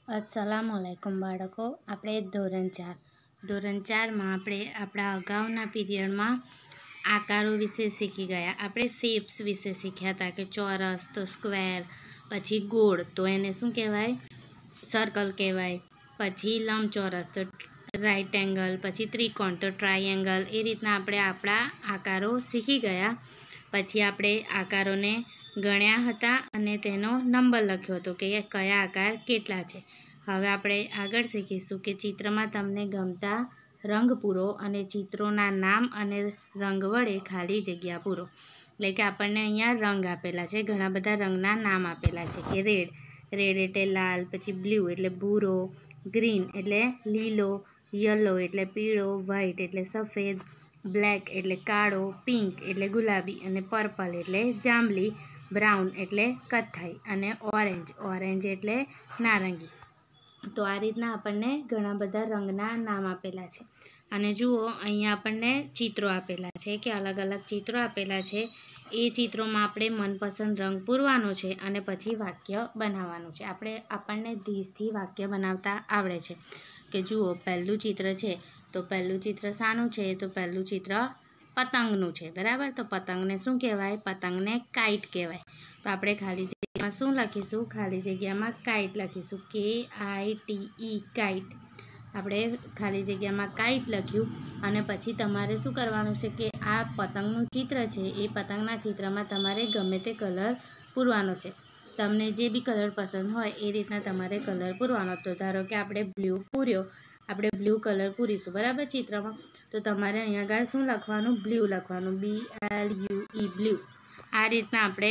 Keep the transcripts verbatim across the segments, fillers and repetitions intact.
अस्सलामुअलैकुम बाळको। આપણે ધોરણ ચાર ધોરણ ચારમાં આપણે આપણા અગાઉના પીરિયડમાં આકારો વિશે શીખી ગયા। આપણે શેપ્સ વિશે શીખ્યા હતા કે ચોરસ તો સ્ક્વેર, પછી ગોળ તો એને શું કહેવાય, સર્કલ કહેવાય, પછી લંબચોરસ તો રાઈટ એંગલ, પછી ત્રિકોણ તો ટ્રાયેંગલ। એ રીતના આપણે આપણા આકારો શીખી ગયા। પછી આપણે આકારોને ગણ્યા હતા અને તેનો નંબર લખ્યો હતો કે કયા આકાર કેટલા છે। હવે આપણે આગળ શીખીશું કે ચિત્રમાં તમને ગમતા રંગ પૂરો અને ચિત્રોના નામ અને રંગ વડે ખાલી જગ્યા પૂરો। એટલે કે આપણને અહીંયા રંગ આપેલા છે, ઘણા બધા રંગના નામ આપેલા છે કે રેડ રેડ એટલે લાલ, પછી બ્લુ એટલે ભૂરો, ગ્રીન એટલે લીલો, યલો એટલે પીળો, વ્હાઇટ એટલે સફેદ, બ્લેક એટલે કાળો, પિંક એટલે ગુલાબી અને પર્પલ એટલે જાંબલી, બ્રાઉન એટલે કથ્થાઈ અને ઓરેન્જ ઓરેન્જ એટલે નારંગી। તો આ રીતના આપણને ઘણા બધા રંગના નામ આપેલા છે। અને જુઓ અહીંયા આપણને ચિત્રો આપેલા છે કે અલગ અલગ ચિત્રો આપેલા છે। એ ચિત્રોમાં આપણે મનપસંદ રંગ પૂરવાનો છે અને પછી વાક્ય બનાવવાનું છે। આપણે આપણને ધીસથી વાક્ય બનાવતા આવડે છે કે જુઓ પહેલું ચિત્ર છે તો પહેલું ચિત્ર શાનું છે, તો પહેલું ચિત્ર પતંગનું છે, બરાબર। તો પતંગને શું કહેવાય, પતંગને કાઇટ કહેવાય। તો આપણે ખાલી જગ્યામાં શું લખીશું, ખાલી જગ્યામાં કાઇટ લખીશું, કે આઈ ટી ઈ કાઇટ। આપણે ખાલી જગ્યામાં કાઇટ લખ્યું અને પછી તમારે શું કરવાનું છે કે આ પતંગનું ચિત્ર છે એ પતંગના ચિત્રમાં તમારે ગમે તે કલર પૂરવાનો છે। તમને જે બી કલર પસંદ હોય એ રીતના તમારે કલર પૂરવાનો। તો ધારો કે આપણે બ્લુ પૂર્યો, આપણે બ્લુ કલર પૂરીશું, બરાબર ચિત્રમાં। તો તમારે અહીંયા આગળ શું લખવાનું, બ્લુ લખવાનું, B L U E blue. આ રીતના આપણે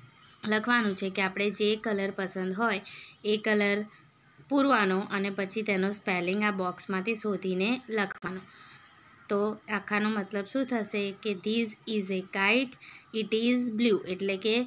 લખવાનું છે કે આપણે જે કલર પસંદ હોય એ કલર પૂરવાનો અને પછી તેનો સ્પેલિંગ આ બોક્સમાંથી શોધીને લખવાનો। તો આખાનો મતલબ શું થશે કે this is a kite, it is blue, એટલે કે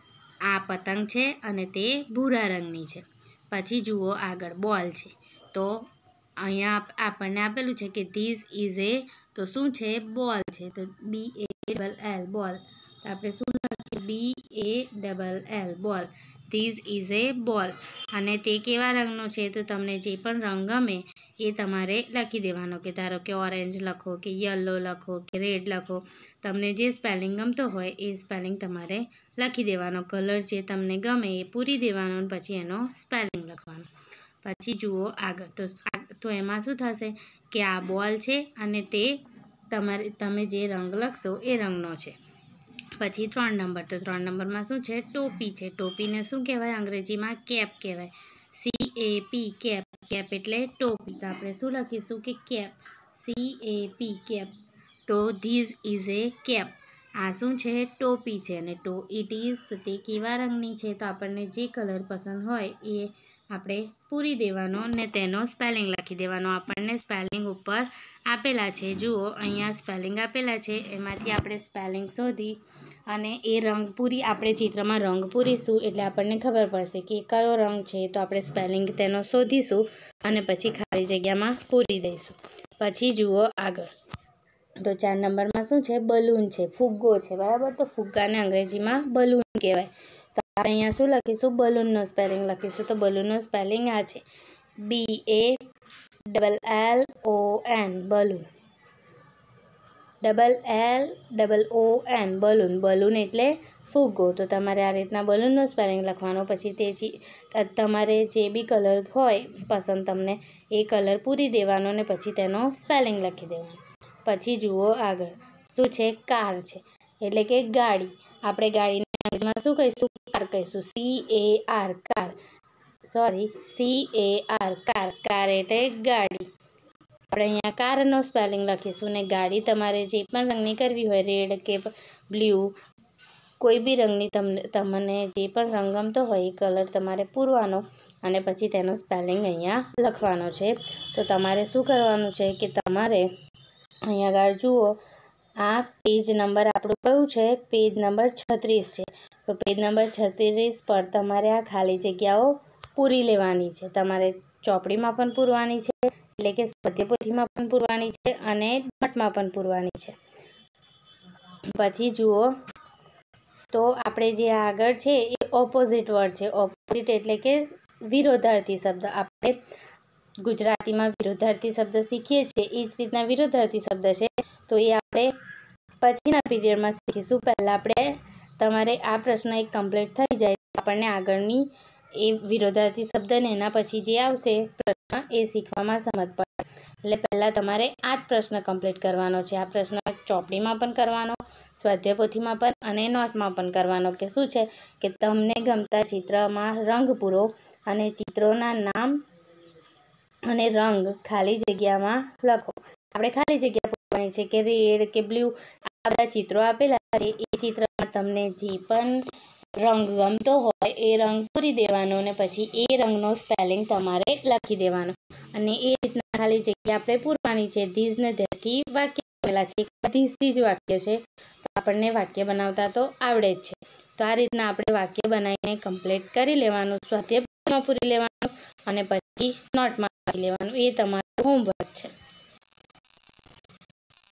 આ પતંગ છે અને તે ભૂરા રંગની છે। પછી જુઓ આગળ બોલ છે, તો અહીંયા આપણને આપેલું છે કે ધીસ ઇઝ એ, તો શું છે, બોલ છે, તો બી એ ડબલ એલ બોલ। તો આપણે શું લખીએ, B A double L ball, this is a ball. અને તે કેવા રંગનો છે, તો તમને જે પણ રંગ ગમે એ તમારે લખી દેવાનો, કે ધારો કે ઓરેન્જ લખો, કે યલો લખો, કે રેડ લખો, તમને જે સ્પેલિંગ ગમતો હોય એ સ્પેલિંગ તમારે લખી દેવાનો। કલર જે તમને ગમે એ પૂરી દેવાનો અને પછી એનો સ્પેલિંગ લખવાનો। પછી જુઓ આગળ, તો તો એમાં શું થશે કે આ બોલ છે અને તે તમારે તમે જે રંગ લખશો એ રંગનો છે। પછી ત્રણ નંબર, તો ત્રણ નંબરમાં શું છે, ટોપી છે। ટોપીને શું કહેવાય, અંગ્રેજીમાં કેપ કહેવાય, C A P cap, cap એટલે ટોપી। તો આપણે શું લખીશું કે cap, C A P cap. તો ધીસ ઇઝ એ કેપ, આ શું છે, ટોપી છે, અને ટો ઇટ ઇઝ, તો તે કેવા રંગની છે, તો આપણને જે કલર પસંદ હોય એ આપણે પૂરી દેવાનો ને તેનો સ્પેલિંગ લખી દેવાનો। આપણને સ્પેલિંગ ઉપર આપેલા છે, જુઓ અહીંયા સ્પેલિંગ આપેલા છે, એમાંથી આપણે સ્પેલિંગ શોધી અને એ રંગ પૂરી આપણે ચિત્રમાં રંગ પૂરીશું એટલે આપણને ખબર પડશે કે કયો રંગ છે, તો આપણે સ્પેલિંગ તેનો શોધીશું અને પછી ખાલી જગ્યામાં પૂરી દઈશું। પછી જુઓ આગળ, તો ચાર નંબરમાં શું છે, બલૂન છે, ફુગ્ગો છે, બરાબર। તો ફુગ્ગાને અંગ્રેજીમાં બલૂન કહેવાય। તો આપણે અહીંયા શું લખીશું, બલૂનનો સ્પેલિંગ લખીશું। તો બલૂનનો સ્પેલિંગ આ છે, B A double L O N balloon, double L double O N balloon, balloon એટલે ફુગ્ગો। તો તમારે આ રીતના બલૂનનો સ્પેલિંગ લખવાનો, પછી તે તમારે જે બી કલર હોય પસંદ તમને એ કલર પૂરી દેવાનો ને પછી તેનો સ્પેલિંગ લખી દેવાનો। પછી જુઓ આગળ, શું છે, કાર છે, એટલે કે ગાડી। આપણે ગાડીને અંગ્રેજીમાં શું કહીશું, કાર કહીશું, C A R car, sorry C A R car, car એટલે ગાડી। આપણે અહીંયા કારનો સ્પેલિંગ લખીશું ને ગાડી તમારે જે પણ રંગની કરવી હોય, રેડ કે બ્લુ, કોઈ બી રંગની તમને તમને જે પણ રંગ ગમતો હોય એ કલર તમારે પૂરવાનો અને પછી તેનો સ્પેલિંગ અહીંયા લખવાનો છે। તો તમારે શું કરવાનું છે કે તમારે અહીંયા આગળ જુઓ, આ પેજ નંબર આપણું કયું છે, પેજ નંબર છત્રીસ છે। તો પેજ નંબર છત્રીસ પર તમારે આ ખાલી જગ્યાઓ પૂરી લેવાની છે। તમારે ચોપડીમાં પણ પૂરવાની છે, એટલે કે સ્વાધ્યાયપોથીમાં પણ પૂરવાની છે અને નોટમાં પણ પૂરવાની છે। પછી જુઓ, તો આપણે જે આગળ છે એ ઓપોઝિટ વર્ડ છે. ઓપોઝિટ એટલે કે વિરોધાર્થી શબ્દ. આપણે ગુજરાતીમાં વિરોધાર્થી શબ્દ શીખીએ છીએ એ જ રીતના વિરોધાર્થી શબ્દ છે, તો એ આપણે પછીના પીરિયડમાં શીખીશું. પહેલાં આપણે તમારે આ પ્રશ્ન એક કમ્પ્લીટ થઈ જાય આપણને આગળની એ વિરોધાર્થી શબ્દ ને એના પછી જે આવશે પ્રશ્ન એ શીખવામાં સમજ પડે. એટલે પહેલાં તમારે આ જ પ્રશ્ન કમ્પ્લીટ કરવાનો છે. આ પ્રશ્ન ચોપડીમાં પણ કરવાનો, સ્વાધ્યાયપોથીમાં પણ અને નોટમાં પણ કરવાનો. કે શું છે કે તમને ગમતા ચિત્રમાં રંગ પૂરો અને ચિત્રોના નામ અને રંગ ખાલી જગ્યામાં લખો. આપણે ખાલી જગ્યા પૂરવાની છે કે રેડ કે બ્લુ, આ બધા ચિત્રો આપેલા છે. એ ચિત્રમાં તમને જે પણ રંગ ગમતો હોય એ રંગ પૂરી દેવાનો અને પછી એ રંગનો સ્પેલિંગ તમારે લખી દેવાનો અને એ રીતના ખાલી જગ્યા આપણે પૂરવાની છે. ધીઝ ને ધેરથી વાક્ય આપેલા છે. ધીઝથી જ વાક્ય છે, તો આપણને વાક્ય બનાવતા તો આવડે જ છે. તો આ રીતના આપણે વાક્ય બનાવીને કમ્પ્લીટ કરી લેવાનું, સ્વાધ્યાયમાં પૂરી લેવાનું અને પછી નોટમાં લખી લેવાનું. એ તમારું હોમવર્ક છે.